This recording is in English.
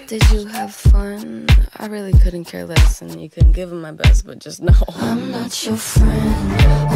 Did you have fun? I really couldn't care less, and you couldn't give him my best, but just know I'm not your friend.